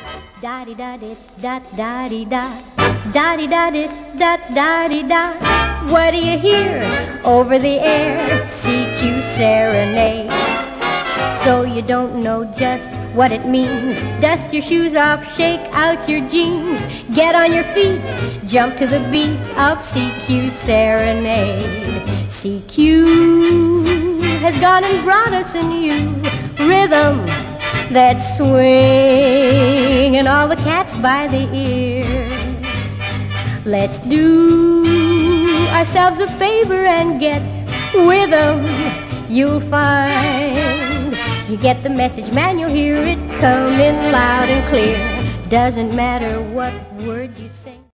Da-di-da-di-da-da-di-da, da-di-da-di-da-da-di-da. What do you hear over the air? CQ serenade. So you don't know just what it means. Dust your shoes off, shake out your jeans. Get on your feet, jump to the beat of CQ serenade. CQ has gone and brought us a new rhythm that's swinging all the cats by the ear. Let's do ourselves a favor and get with them. You'll find you get the message, man, you'll hear it coming loud and clear. Doesn't matter what words you sing.